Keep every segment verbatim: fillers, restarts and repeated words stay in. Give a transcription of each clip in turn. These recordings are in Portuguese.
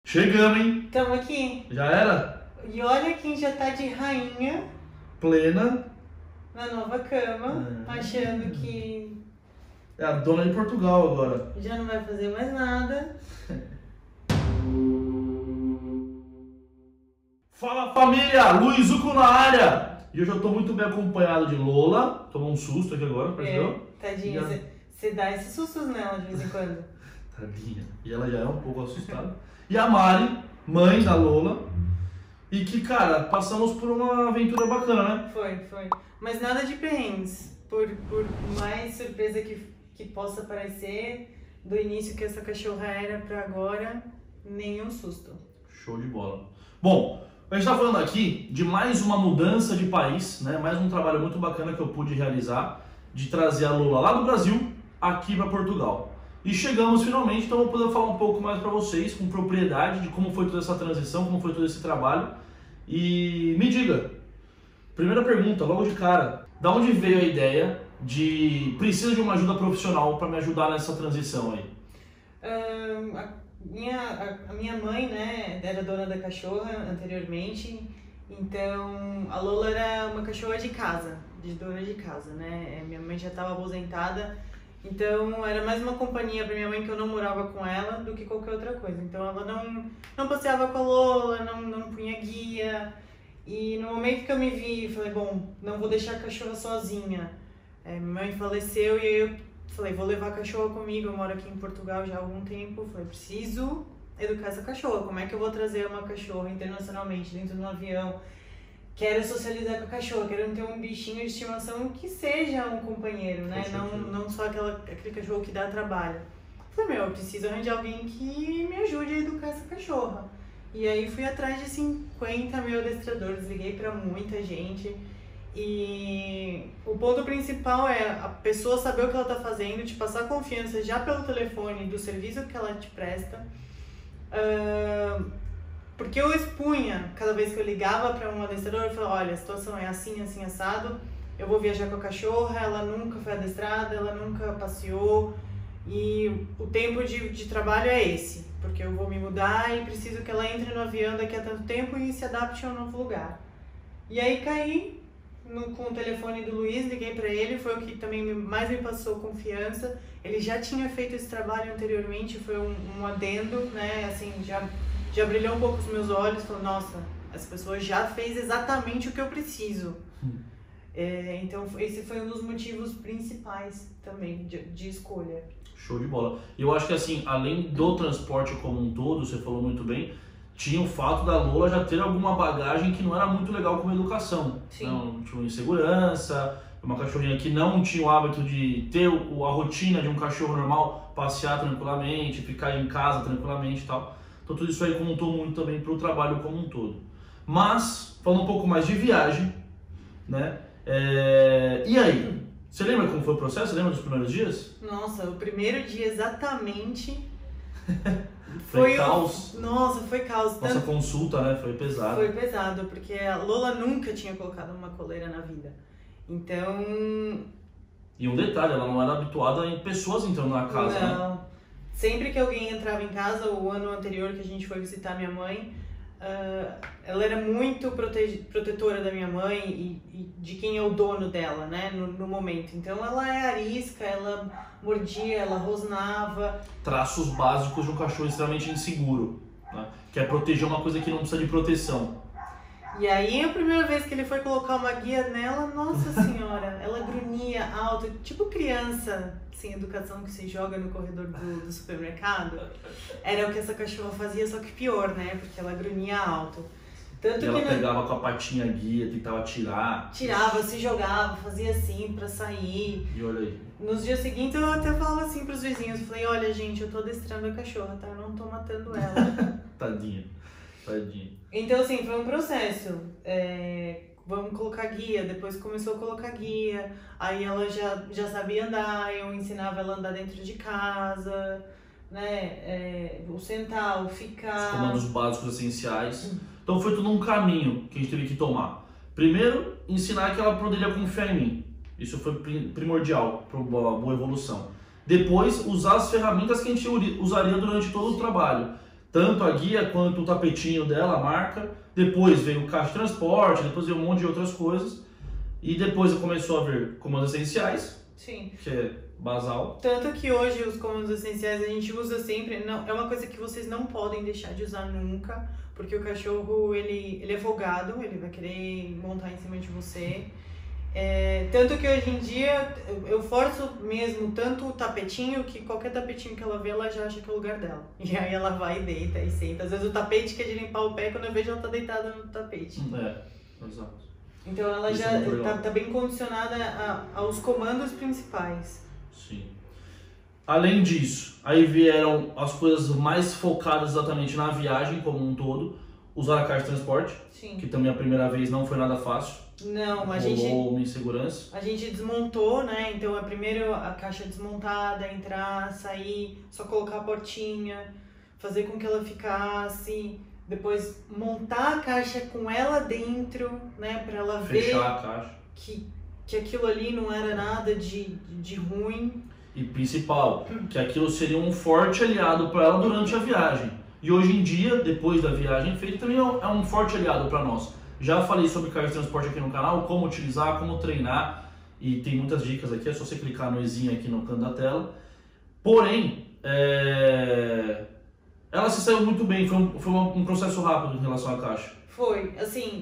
Chegamos, hein? Tamo aqui. Já era? E olha quem já tá de rainha Plena. na nova cama, Ah. achando que É a dona de Portugal agora. já não vai fazer mais nada. Fala família, Luiz Uco na área! E hoje eu tô muito bem acompanhado de Lola. Tomou um susto aqui agora, percebeu? É, tadinha, Já- você dá esses sustos nela de vez em quando. Tadinha. E ela já é um pouco assustada. E a Mari, mãe da Lola. E que, cara, passamos por uma aventura bacana, né? Foi, foi. Mas nada de perrengues. Por, por mais surpresa que, que possa parecer, do início que essa cachorra era pra agora, nenhum susto. Show de bola. Bom, a gente tá falando aqui de mais uma mudança de país, né? Mais um trabalho muito bacana que eu pude realizar de trazer a Lola lá do Brasil aqui para Portugal. E chegamos finalmente, então eu vou poder falar um pouco mais para vocês com propriedade de como foi toda essa transição, como foi todo esse trabalho. E me diga, primeira pergunta, logo de cara, da onde veio a ideia de preciso de uma ajuda profissional para me ajudar nessa transição aí? Ahn, a, minha, a, a minha mãe, né, era dona da cachorra anteriormente, então a Lola era uma cachorra de casa, de dona de casa, né? Minha mãe já estava aposentada, então era mais uma companhia para minha mãe que eu não morava com ela do que qualquer outra coisa. Então ela não, não passeava com a Lola, não, não punha guia. E no momento que eu me vi, falei, bom, não vou deixar a cachorra sozinha. É, minha mãe faleceu e aí eu falei, vou levar a cachorra comigo, eu moro aqui em Portugal já há algum tempo. Falei, preciso educar essa cachorra, como é que eu vou trazer uma cachorra internacionalmente dentro de um avião? Quero socializar com a cachorra, quero ter um bichinho de estimação que seja um companheiro, né? Com Não, certeza. não só aquela, aquele cachorro que dá trabalho. Falei, meu, eu preciso arranjar alguém que me ajude a educar essa cachorra. E aí fui atrás de cinquenta mil adestradores, liguei pra muita gente. E o ponto principal é a pessoa saber o que ela tá fazendo, te passar confiança já pelo telefone do serviço que ela te presta. Ah, porque eu expunha, cada vez que eu ligava para um adestrador, eu falava, olha, a situação é assim, assim, assado, eu vou viajar com a cachorra, ela nunca foi adestrada, ela nunca passeou, e o tempo de, de trabalho é esse, porque eu vou me mudar e preciso que ela entre no avião daqui a tanto tempo e se adapte a um novo lugar. E aí caí no, com o telefone do Luiz, liguei para ele, foi o que também me- mais me passou confiança. Ele já tinha feito esse trabalho anteriormente, foi um, um adendo, né, assim, já, já brilhou um pouco os meus olhos, falou, nossa, essa pessoa já fez exatamente o que eu preciso. Hum. É, então esse foi um dos motivos principais também de, de escolha. Show de bola. E eu acho que assim, além do transporte como um todo, você falou muito bem, tinha o fato da Lola já ter alguma bagagem que não era muito legal como educação. Sim. Não tinha insegurança, uma cachorrinha que não tinha o hábito de ter o- a rotina de um cachorro normal, passear tranquilamente, ficar em casa tranquilamente e tal. Então tudo isso aí contou muito também para o trabalho como um todo. Mas, falando um pouco mais de viagem, né? É, E aí? Você lembra como foi o processo? Você lembra dos primeiros dias? Nossa, o primeiro dia exatamente Foi o- caos. Nossa, foi caos. Nossa Tanto consulta, né? Foi pesada. foi pesado, porque a Lola nunca tinha colocado uma coleira na vida. Então, E um detalhe, ela não era habituada em pessoas entrando na casa, né? não. Sempre que alguém entrava em casa, o ano anterior que a gente foi visitar minha mãe, ah, ela era muito prote- protetora da minha mãe e, e de quem é o dono dela, né, no, no momento. Então ela é arisca, ela mordia, ela rosnava. Traços básicos de um cachorro extremamente inseguro, né? Que é proteger uma coisa que não precisa de proteção. E aí a primeira vez que ele foi colocar uma guia nela, nossa senhora, ela grunhia alto, tipo criança sem educação que se joga no corredor do, do supermercado. Era o que essa cachorra fazia, só que pior, né? Porque ela grunhia alto. Tanto E ela que no- pegava com a patinha guia, tentava tirar. tirava, se jogava, fazia assim pra sair. E olha aí. Nos dias seguintes eu até falava assim pros vizinhos, falei, olha gente, eu tô adestrando a cachorra, tá? Eu não tô matando ela. Tadinha. Tadinha. Então, assim, foi um processo. É, vamos colocar guia, depois começou a colocar guia, aí ela já, já sabia andar, eu ensinava ela a andar dentro de casa, né? É, o sentar, o Os ficar. comandos básicos essenciais. Então foi tudo um caminho que a gente teve que tomar. Primeiro, ensinar que ela poderia confiar em mim. Isso foi pri- primordial para uma boa evolução. Depois, usar as ferramentas que a gente uri- usaria durante todo o trabalho. Tanto a guia quanto o tapetinho dela, a marca. Depois veio o caixa de transporte, depois veio um monte de outras coisas. E depois começou a ver comandos essenciais, Sim. que é basal. Tanto que hoje os comandos essenciais a gente usa sempre, não, é uma coisa que vocês não podem deixar de usar nunca, porque o cachorro, ele, ele é folgado, ele vai querer montar em cima de você. É, tanto que hoje em dia eu forço mesmo tanto o tapetinho, que qualquer tapetinho que ela vê, ela já acha que é o lugar dela. E aí ela vai e deita e senta. Às vezes o tapete quer de limpar o pé, quando eu vejo ela tá deitada no tapete. É, exato. Então ela Isso já é muito tá, legal. tá bem condicionada a, aos comandos principais. Sim. Além disso, aí vieram as coisas mais focadas exatamente na viagem como um todo. Usar a caixa de transporte, Sim. que também a primeira vez não foi nada fácil. Não, a Rolou gente, uma insegurança. a gente desmontou, né? Então é primeiro a caixa desmontada, entrar, sair, só colocar a portinha, fazer com que ela ficasse, depois montar a caixa com ela dentro, né? Pra ela ver Fechar a caixa. que, que aquilo ali não era nada de, de ruim. E principal, que aquilo seria um forte aliado para ela durante a viagem. E hoje em dia, depois da viagem feita, também é um- é um forte aliado para nós. Já falei sobre caixa de transporte aqui no canal, como utilizar, como treinar, e tem muitas dicas aqui, é só você clicar no izinho aqui no canto da tela. Porém, é, ela se saiu muito bem, foi um, foi um um processo rápido em relação à caixa. Foi, assim,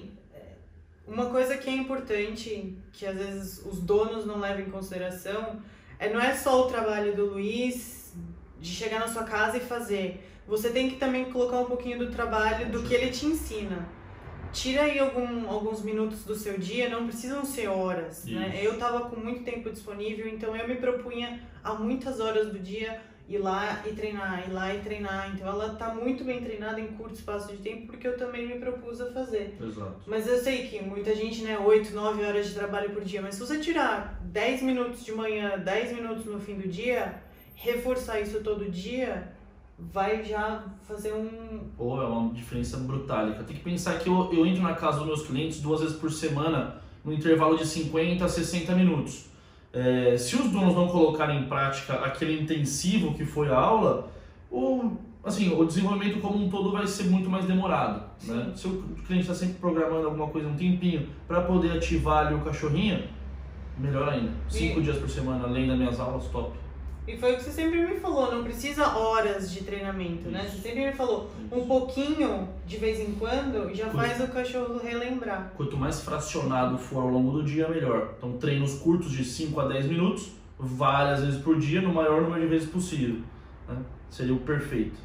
uma coisa que é importante, que às vezes os donos não levam em consideração, é, não é só o trabalho do Luiz de chegar na sua casa e fazer. Você tem que também colocar um pouquinho do trabalho do que ele te ensina. Tira aí algum, alguns minutos do seu dia, não precisam ser horas, né? Isso. Eu tava com muito tempo disponível, então eu me propunha a muitas horas do dia ir lá e treinar, ir lá e treinar. Então ela tá muito bem treinada em curto espaço de tempo, porque eu também me propus a fazer. Exato. Mas eu sei que muita gente, né, oito, nove horas de trabalho por dia, mas se você tirar dez minutos de manhã, dez minutos no fim do dia, reforçar isso todo dia, vai já fazer um... Pô, é uma diferença brutálica. Tem que pensar que eu, eu entro na casa dos meus clientes duas vezes por semana, no intervalo de cinquenta a sessenta minutos. É, se os donos não colocarem em prática aquele intensivo que foi a aula, o, assim, o desenvolvimento como um todo vai ser muito mais demorado. Né? Se o cliente está sempre programando alguma coisa um tempinho para poder ativar ali o cachorrinho, melhor ainda. Cinco E- dias por semana, além das minhas aulas, top. E foi o que você sempre me falou, não precisa horas de treinamento, né? Você sempre me falou, um pouquinho de vez em quando já faz o cachorro relembrar. Quanto mais fracionado for ao longo do dia, melhor. Então, treinos curtos de cinco a dez minutos, várias vezes por dia, no maior número de vezes possível. Né? Seria o perfeito.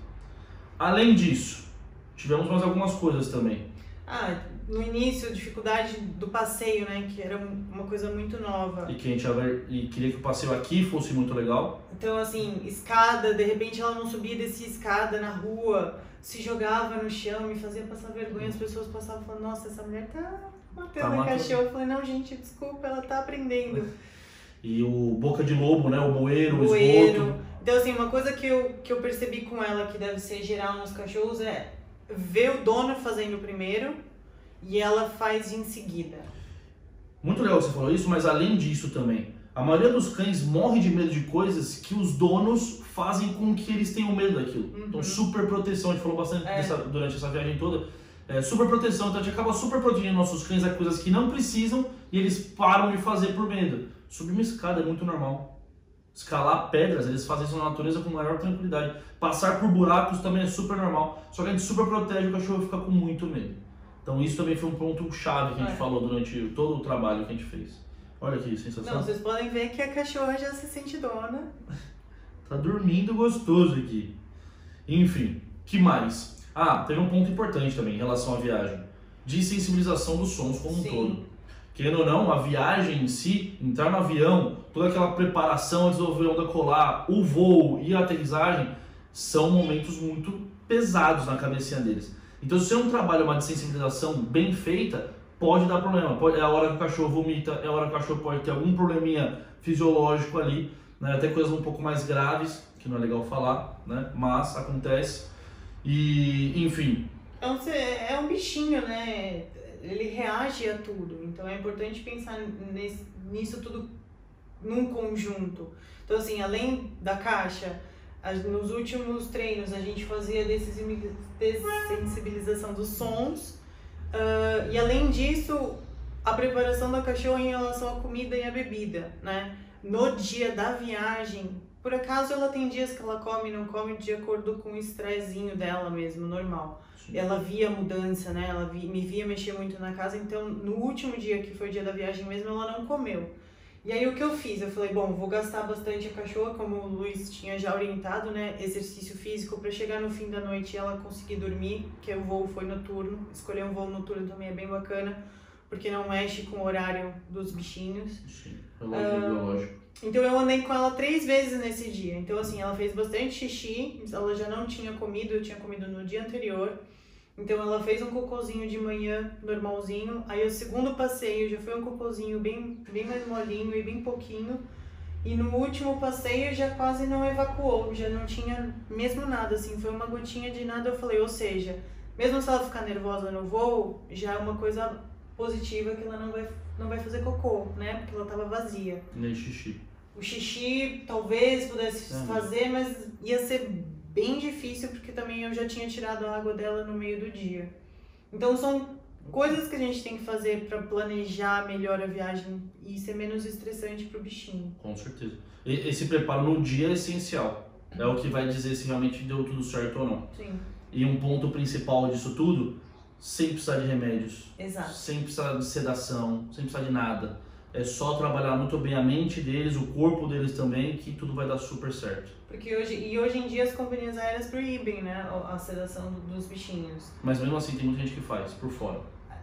Além disso, tivemos mais algumas coisas também. Ah, no início, a dificuldade do passeio, né? Que era uma coisa muito nova. E que a gente já vai- e queria que o passeio aqui fosse muito legal. Então, assim, escada, de repente ela não subia e descia escada na rua, se jogava no chão, me fazia passar vergonha, as pessoas passavam falando, nossa, essa mulher tá matando Tá a matando. cachorro. Eu falei, não, gente, desculpa, ela tá aprendendo. E o boca de lobo, né? O bueiro, o Bueiro. esgoto. Então, assim, uma coisa que eu, que eu percebi com ela que deve ser geral nos cachorros é ver o dono fazendo primeiro e ela faz em seguida. Muito legal que você falou isso, mas além disso também, a maioria dos cães morre de medo de coisas que os donos fazem com que eles tenham medo daquilo. Uhum. Então, super proteção, a gente falou bastante É. dessa- durante essa viagem toda. É, super proteção, então a gente acaba super protegendo nossos cães a coisas que não precisam e eles param de fazer por medo. Subir uma escada é muito normal. Escalar pedras, eles fazem isso na natureza com maior tranquilidade. Passar por buracos também é super normal. Só que a gente super protege, o cachorro fica com muito medo. Então isso também foi um ponto chave que a gente É. falou durante todo o trabalho que a gente fez. Olha que Não, sensação. vocês podem ver que a cachorra já se sente dona. Tá dormindo gostoso aqui. Enfim, que mais? Ah, teve um ponto importante também em relação à viagem. De sensibilização dos sons como um Sim. todo. Querendo ou não, a viagem em si, entrar no avião, toda aquela preparação antes do avião decolar, o voo e a aterrissagem, são momentos muito pesados na cabecinha deles. Então, se é um trabalho, uma de sensibilização bem feita, pode dar problema. Pode, é a hora que o cachorro vomita, é a hora que o cachorro pode ter algum probleminha fisiológico ali, né? Até coisas um pouco mais graves, que não é legal falar, né? Mas acontece. E, enfim, É um, é um bichinho, né? Ele reage a tudo. Então é importante pensar nesse, nisso tudo num conjunto. Então, assim, além da caixa, Nos últimos treinos a gente fazia dessensibilização dos sons. Uh, e além disso, a preparação da cachorra em relação à comida e à bebida, né? No dia da viagem, por acaso ela tem dias que ela come e não come de acordo com o estressinho dela mesmo, normal. Sim. Ela via mudança, né? Ela vi, me via mexer muito na casa, então no último dia, que foi o dia da viagem mesmo, ela não comeu. E aí o que eu fiz? Eu falei, bom, vou gastar bastante a cachorra, como o Luiz tinha já orientado, né? Exercício físico para chegar no fim da noite e ela conseguir dormir, que o voo foi noturno. Escolher um voo noturno também é bem bacana, porque não mexe com o horário dos bichinhos. Sim, relógio uh, biológico. Então eu andei com ela três vezes nesse dia. Então assim, ela fez bastante xixi, ela já não tinha comido, eu tinha comido no dia anterior. Então ela fez um cocôzinho de manhã, normalzinho. Aí o segundo passeio já foi um cocôzinho bem, bem mais molinho e bem pouquinho. E no último passeio já quase não evacuou, já não tinha mesmo nada, assim, foi uma gotinha de nada. Eu falei, ou seja, mesmo se ela ficar nervosa no voo, já é uma coisa positiva que ela não vai, não vai fazer cocô, né? Porque ela tava vazia. Nem xixi. O xixi talvez pudesse é. fazer, mas ia ser bem difícil, porque também eu já tinha tirado a água dela no meio do dia. Então são coisas que a gente tem que fazer para planejar melhor a viagem e ser menos estressante pro bichinho. Com certeza. E, esse preparo no dia é essencial. É o que vai dizer se realmente deu tudo certo ou não. Sim. E um ponto principal disso tudo, sem precisar de remédios. Exato. Sem precisar de sedação, sem precisar de nada. É só trabalhar muito bem a mente deles, o corpo deles também, que tudo vai dar super certo. Porque hoje, e hoje em dia as companhias aéreas proíbem, né, a sedação dos bichinhos. Mas mesmo assim tem muita gente que faz, por fora.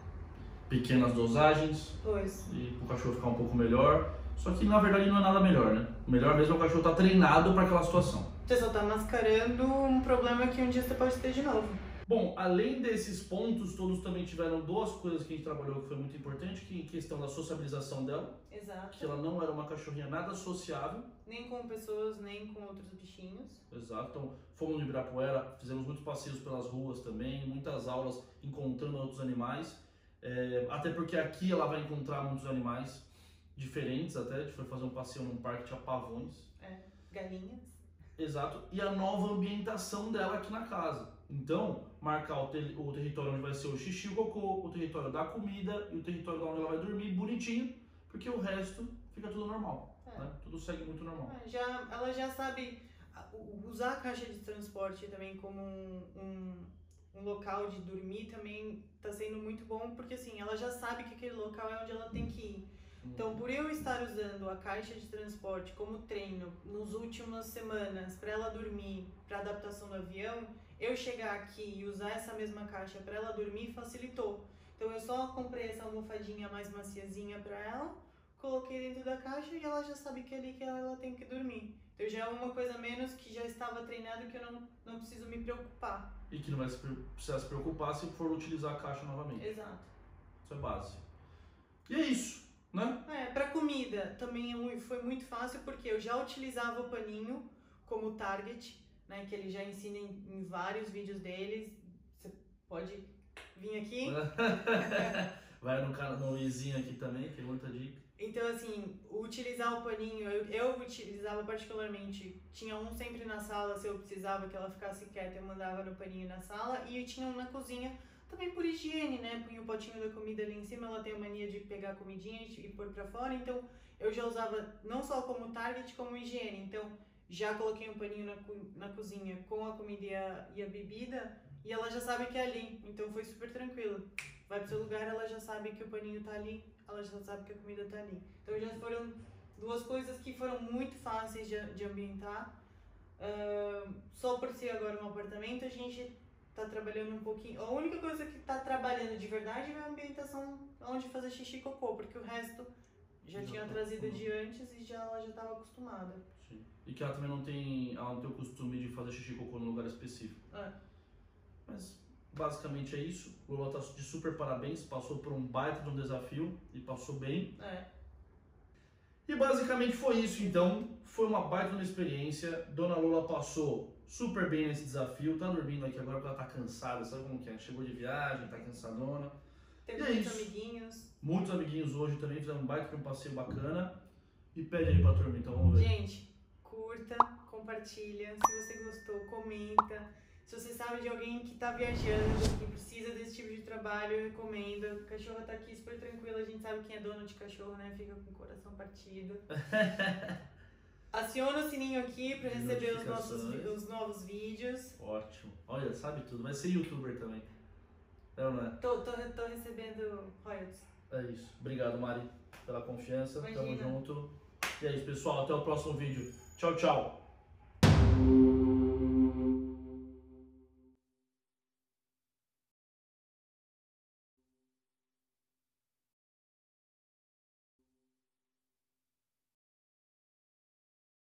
Pequenas dosagens, pois. E o cachorro ficar um pouco melhor. Só que na verdade não é nada melhor, né? O melhor mesmo é o cachorro estar treinado para aquela situação. Você só está mascarando um problema que um dia você pode ter de novo. Bom, além desses pontos, todos também tiveram duas coisas que a gente trabalhou que foi muito importante, que em questão da sociabilização dela. Exato. Que ela não era uma cachorrinha nada sociável. Nem com pessoas, nem com outros bichinhos. Exato. Então, fomos no Ibirapuera, fizemos muitos passeios pelas ruas também, muitas aulas encontrando outros animais. É, até porque aqui ela vai encontrar muitos animais diferentes até. A gente foi fazer um passeio num parque que tinha pavões. É, galinhas. Exato. E a nova ambientação dela aqui na casa. Então, marcar o, ter o território onde vai ser o xixi e o cocô, o território da comida e o território onde ela vai dormir bonitinho, porque o resto fica tudo normal, é. né? Tudo segue muito normal. É, já, ela já sabe usar a caixa de transporte também como um, um, um local de dormir também está sendo muito bom, porque assim, ela já sabe que aquele local é onde ela tem que ir. Então, por eu estar usando a caixa de transporte como treino nas últimas semanas para ela dormir, para adaptação do avião, eu chegar aqui e usar essa mesma caixa para ela dormir facilitou. Então, eu só comprei essa almofadinha mais maciazinha para ela, coloquei dentro da caixa e ela já sabe que é ali que ela tem que dormir. Então, já é uma coisa a menos que já estava treinado que eu não, não preciso me preocupar. E que não vai precisar se preocupar se for utilizar a caixa novamente. Exato. Isso é base. E é isso. Né? É, para comida também foi muito fácil, porque eu já utilizava o paninho como target, né, que ele já ensina em, em vários vídeos deles. Você pode vir aqui. Vai no canal no Izinho aqui também, tem muita dica. Então, assim, utilizar o paninho, eu, eu utilizava particularmente, tinha um sempre na sala, se eu precisava que ela ficasse quieta, eu mandava no paninho na sala, e tinha um na cozinha, também por higiene, né? Punha o potinho da comida ali em cima, ela tem a mania de pegar a comidinha e pôr pra fora, então eu já usava não só como target, como higiene. Então já coloquei um paninho na, na cozinha com a comida e a, e a bebida, e ela já sabe que é ali, então foi super tranquilo. Vai pro seu lugar, ela já sabe que o paninho tá ali, ela já sabe que a comida tá ali. Então já foram duas coisas que foram muito fáceis de, de ambientar. Uh, só por ser agora um apartamento, a gente tá trabalhando um pouquinho. A única coisa que tá trabalhando de verdade é a ambientação onde fazer xixi e cocô, porque o resto já, já tinha tá trazido acostumado. De antes e já, ela já estava acostumada. Sim. E que ela também não tem, ela não tem o costume de fazer xixi e cocô num lugar específico. É. Mas basicamente é isso. O Lula tá de super parabéns, passou por um baita de um desafio e passou bem. É. E basicamente foi isso, então. Foi uma baita de uma experiência. Dona Lula passou super bem nesse desafio, tá dormindo aqui agora porque ela tá cansada, sabe como que é? Chegou de viagem, tá cansadona. Teve e é muitos isso. amiguinhos. Muitos amiguinhos hoje também, fizeram um baita de um passeio bacana. E pede aí pra turma, então vamos ver. Gente, curta, compartilha. compartilha. Se você gostou, comenta. Se você sabe de alguém que tá viajando, que precisa desse tipo de trabalho, eu recomendo. O cachorro tá aqui super tranquilo, a gente sabe quem é dono de cachorro, né? Fica com o coração partido. Aciona o sininho aqui para receber os, nossos, os novos vídeos. Ótimo. Olha, sabe tudo. Vai ser youtuber também. É ou não é? Tô, tô, tô recebendo royalties. É isso. Obrigado, Mari, pela confiança. Imagina. Tamo junto. E é isso, pessoal. Até o próximo vídeo. Tchau, tchau.